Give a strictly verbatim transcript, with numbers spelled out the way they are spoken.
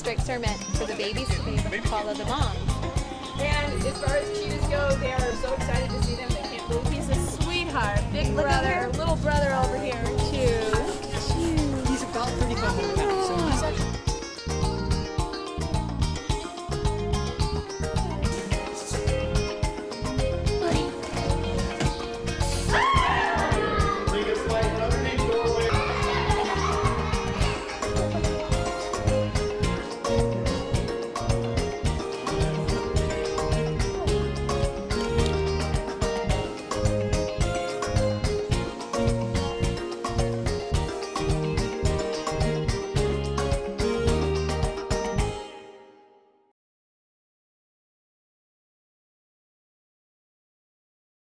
tricks are meant for the babies to be able to follow the mom. And as far as cheetahs go, they are so excited to see them. They can't believe he's a sweetheart. Big brother, little brother over here.